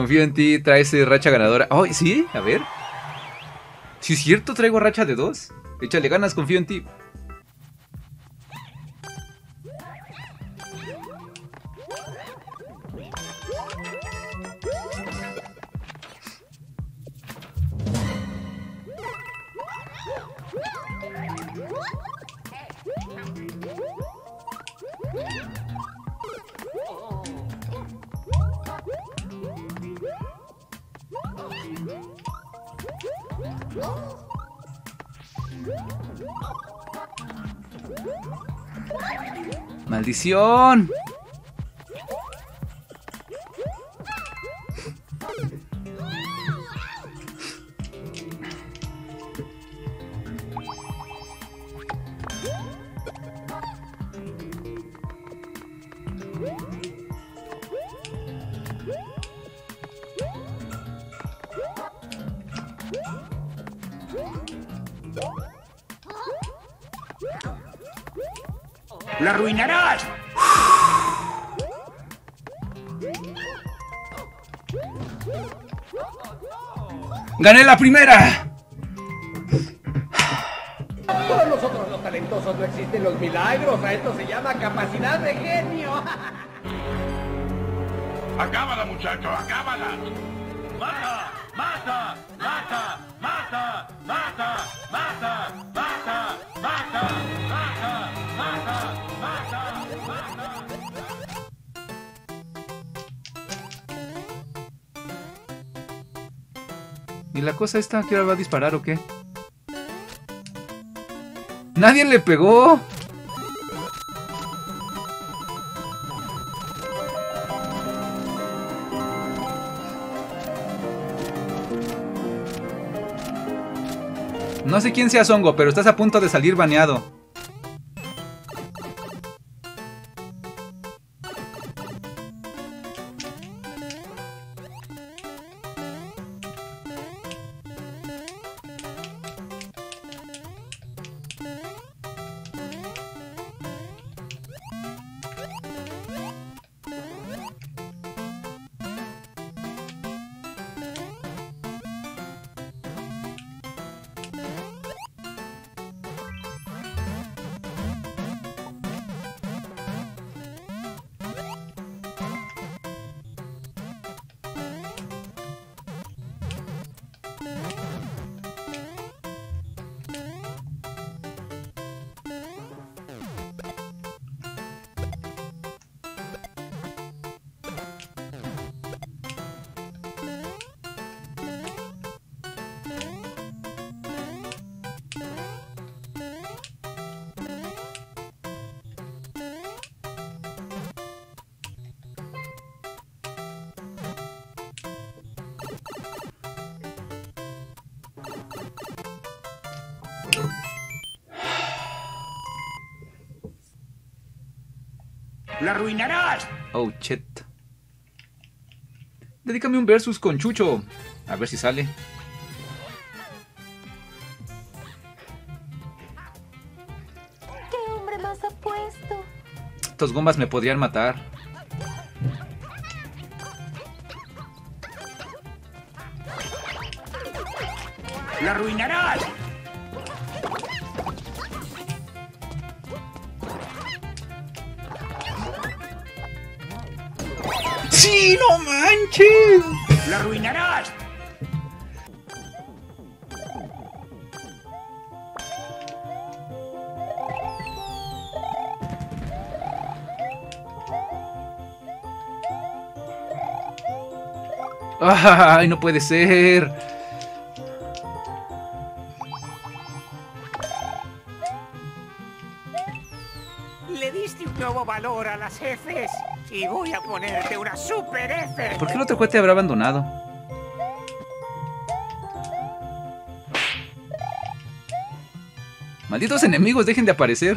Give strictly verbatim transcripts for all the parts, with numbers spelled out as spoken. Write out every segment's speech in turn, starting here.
Confío en ti, traes racha ganadora. Oh, ¿sí? A ver. Si es cierto, traigo racha de dos. Échale ganas, confío en ti. ¡Maldición! ¡La arruinarás! ¡Gané la primera! Para nosotros los talentosos no existen los milagros. A esto se llama capacidad de genio. ¡Acábala, muchacho! ¡Acábala! ¡Mata! ¡Mata! ¡Mata! ¡Mata! ¡Mata! ¡Mata! ¡Mata! ¡Mata! ¡Mata! ¡Mata! ¡Mata! ¡Mata! ¿Y la cosa esta que ahora va a disparar o qué? ¡Nadie le pegó! No sé quién sea Songo, pero estás a punto de salir baneado. ¡La arruinarás! Oh, shit. Dedícame un versus con Chucho. A ver si sale. ¿Qué hombre más apuesto? Estos gombas me podrían matar. ¡La arruinarás! ¡Sí, no manches! ¡La arruinarás! ¡Ay, no puede ser! Le diste un nuevo valor a las Fs y voy a ponerte una super F. ¿Por qué el otro juez te habrá abandonado? Malditos enemigos, dejen de aparecer.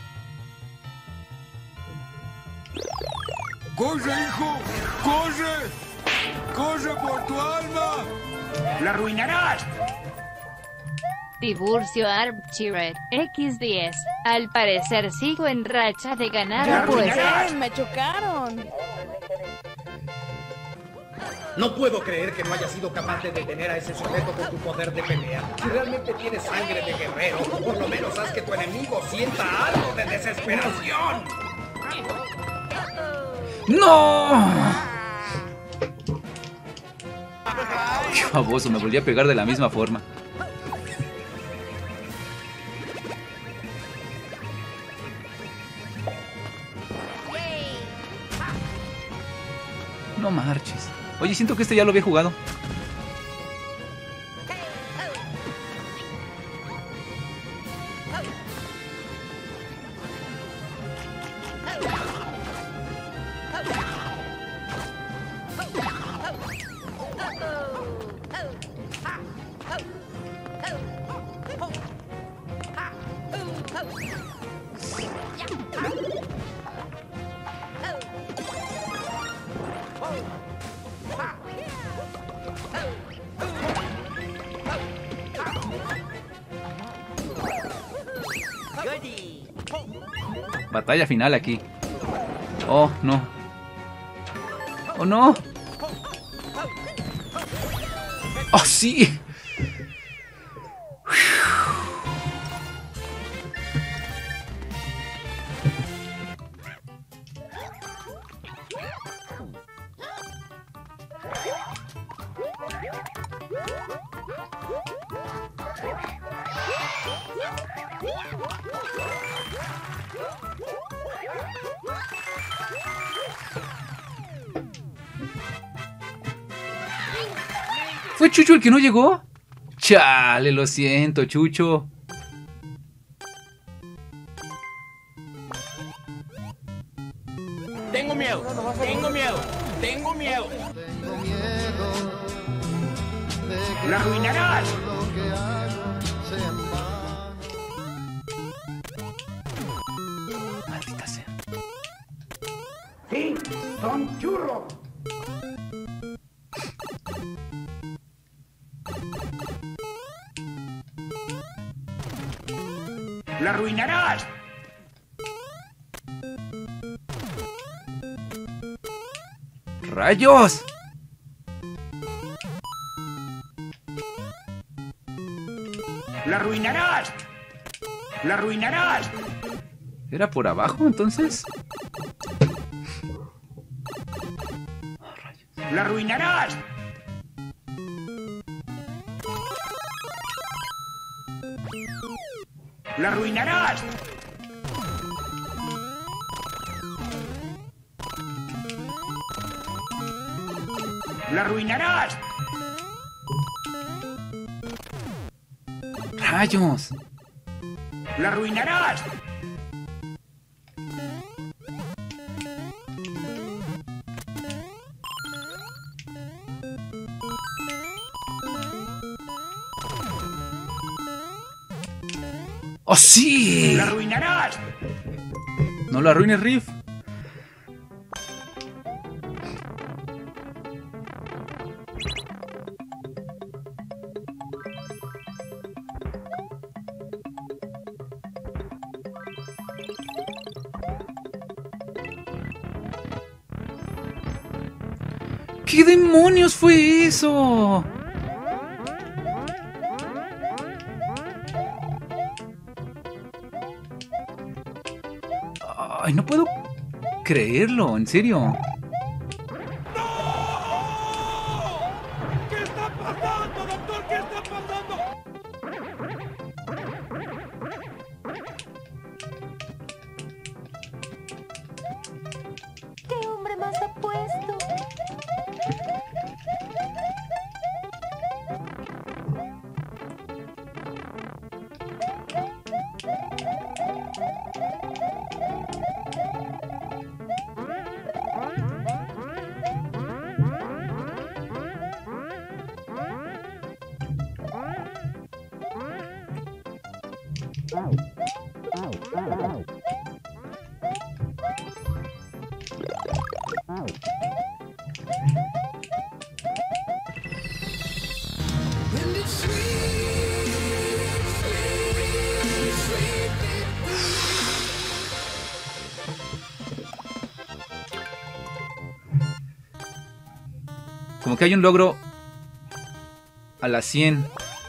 ¡Corre, hijo! ¡Corre! ¡Corre por tu alma! ¡La arruinarás! Tiburcio Armchiret equis diez. Al parecer sigo en racha de ganar Ya apuestas. arruinarás. ¡Me chocaron! No puedo creer que no hayas sido capaz de detener a ese sujeto con tu poder de pelea. Si realmente tienes sangre de guerrero, por lo menos haz que tu enemigo sienta algo de desesperación. ¡No! ¡Qué baboso! Me volví a pegar de la misma forma. No marches. Oye, siento que este ya lo había jugado. Batalla final aquí. Oh, no. Oh, no. Oh, sí. ¿Fue Chucho el que no llegó? Chale, lo siento, Chucho. Tengo miedo, tengo miedo, tengo miedo. ¡La arruinarás! Maldita sea. Sí, son churros. ¡La arruinarás! ¡Rayos! ¡La arruinarás! ¡La arruinarás! ¿Era por abajo entonces? Oh, rayos. ¡La arruinarás! ¡La arruinarás! ¡La arruinarás! ¡Rayos! ¡La arruinarás! ¡Oh, sí! ¡La arruinarás! No lo arruines, Riff. ¿Qué demonios fue eso? Ay, no puedo creerlo, en serio. ¿Qué está pasando, doctor? ¿Qué está pasando? ¡Qué hombre más apuesto! Como que hay un logro a las cien.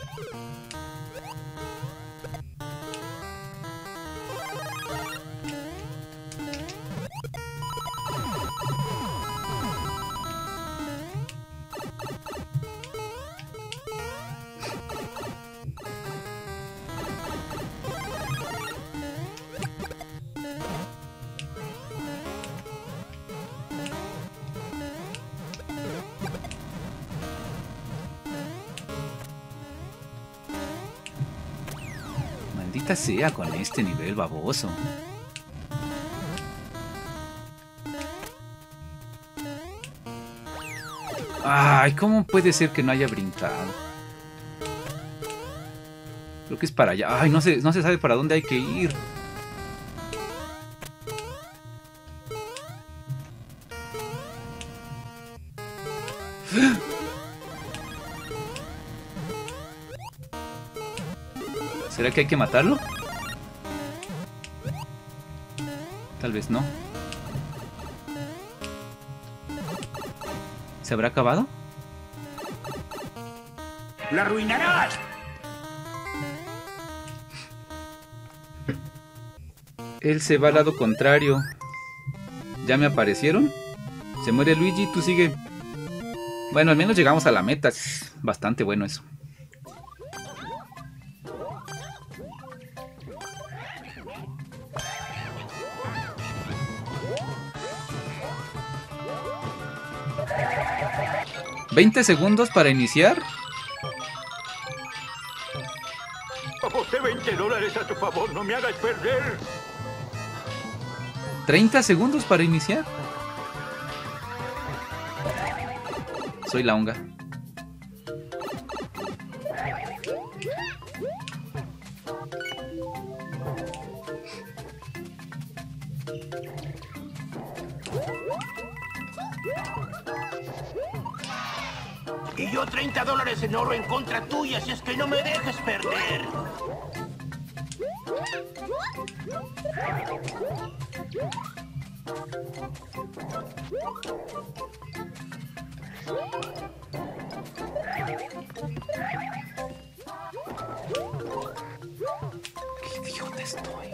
Maldita sea con este nivel baboso. Ay, ¿cómo puede ser que no haya brincado? Creo que es para allá. Ay, no se, no se sabe para dónde hay que ir. ¿Será que hay que matarlo? Tal vez no. ¿Se habrá acabado? ¡La arruinarás! Él se va al lado contrario. ¿Ya me aparecieron? Se muere Luigi, tú sigue. Bueno, al menos llegamos a la meta. Es bastante bueno eso. ¿veinte segundos para iniciar? Aposté veinte dólares a tu favor, no me hagas perder. ¿treinta segundos para iniciar? Soy la honga. Y yo treinta dólares en oro en contra tuya, si es que no me dejes perder. Qué idiota estoy.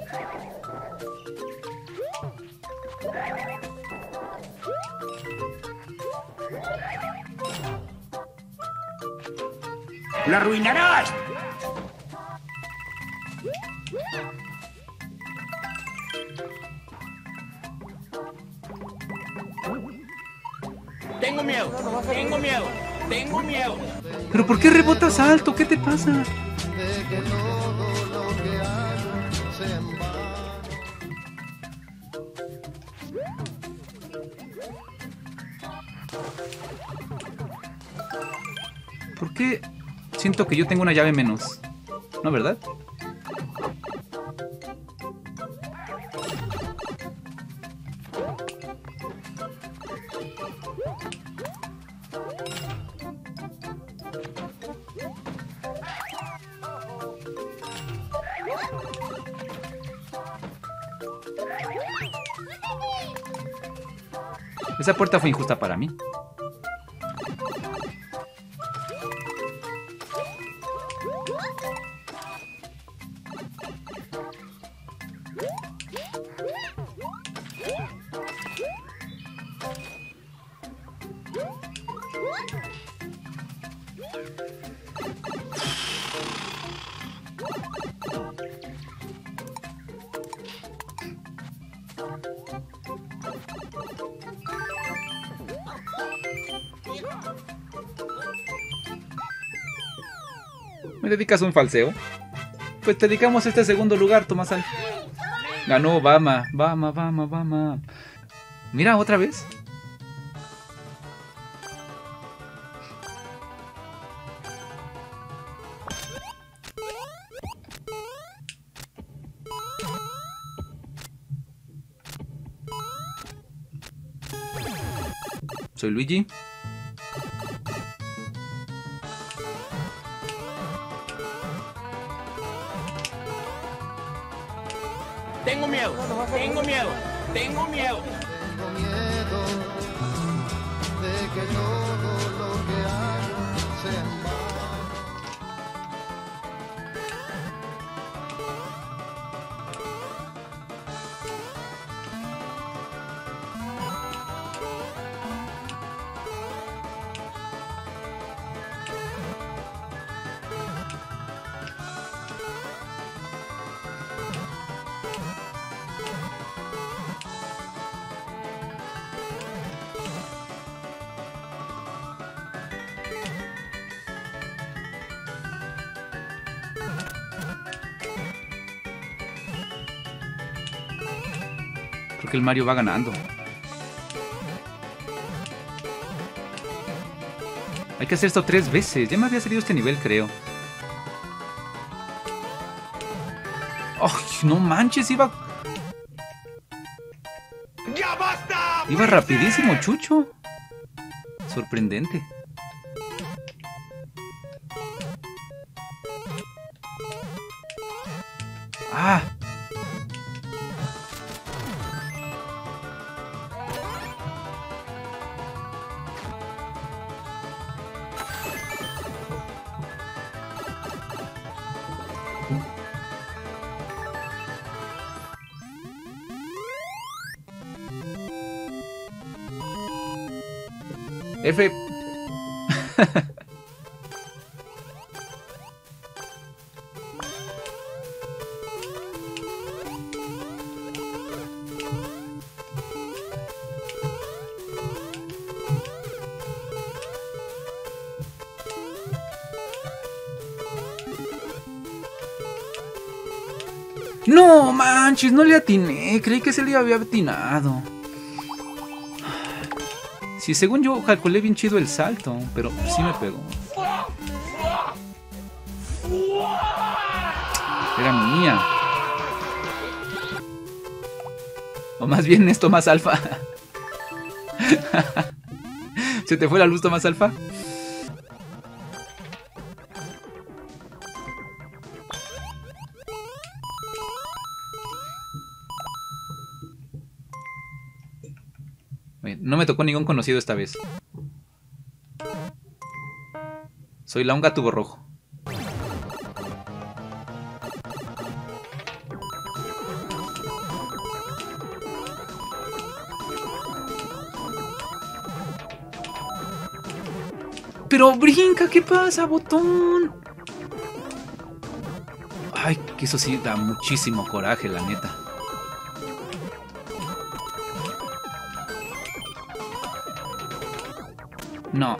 ¡La arruinarás! Tengo miedo, tengo miedo, tengo miedo. ¿Pero por qué rebotas alto? ¿Qué te pasa? ¿Por qué siento que yo tengo una llave menos? ¿No, verdad? Esa puerta fue injusta para mí. ¿Me dedicas un falseo? Pues te dedicamos este segundo lugar, Tomasal. Ganó Bama, Bama, Bama, Bama. Mira, otra vez. Soy Luigi. Tengo miedo, tengo miedo, tengo miedo. Tengo miedo de que todo lo que el Mario va ganando. Hay que hacer esto tres veces. Ya me había salido este nivel, creo. ¡Ay, no manches! Iba... ¡Ya basta! Iba rapidísimo, Chucho. Sorprendente. ¡Ah! F. No manches, no le atiné. Creí que se le había atinado. Sí, según yo calculé bien chido el salto, pero sí me pegó. Era mía. O más bien esto más alfa. ¿Se te fue la luz, Tomás Alfa? No me tocó ningún conocido esta vez. Soy la Unga Tubo Rojo. Pero brinca, ¿qué pasa, botón? Ay, que eso sí da muchísimo coraje, la neta. No.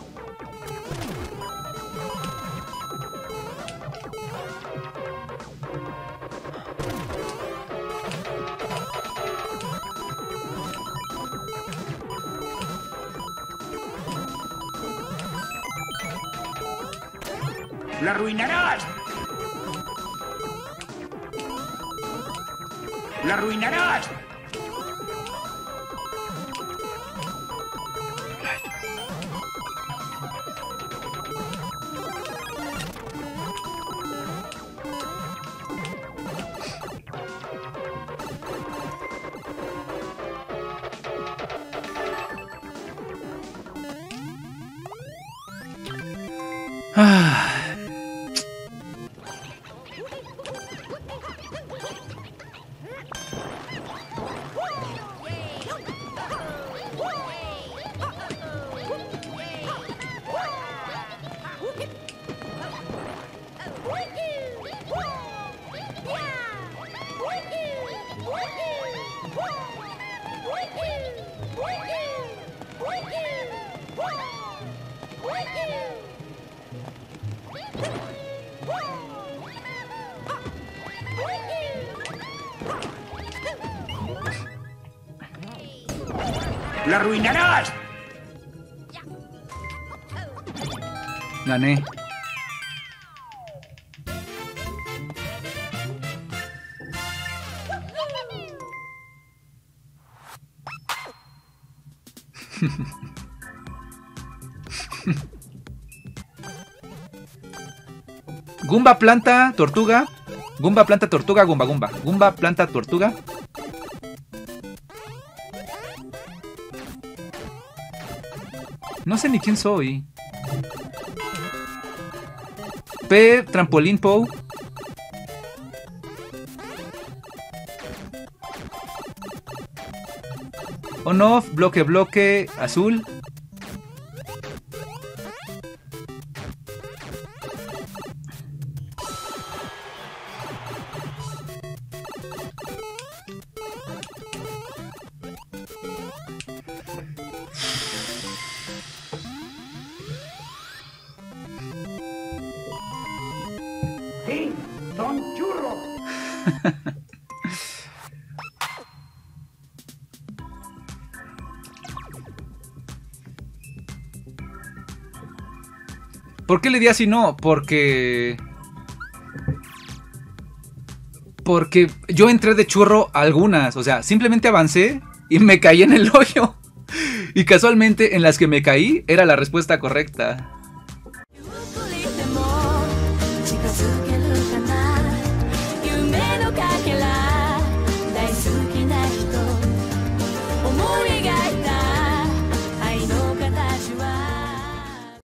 ¡La arruinarás! ¡La arruinarás! Ah. ¡La arruinarás! Gané. Gumba, planta, tortuga. Gumba, planta, tortuga, gumba, gumba. Gumba, planta, tortuga. No sé ni quién soy. P, trampolín, Pou. On, off, bloque, bloque, azul. ¡Sí! ¡Son churros! ¿Por qué le di así no? Porque... Porque yo entré de churro a algunas. O sea, simplemente avancé y me caí en el hoyo. Y casualmente en las que me caí era la respuesta correcta.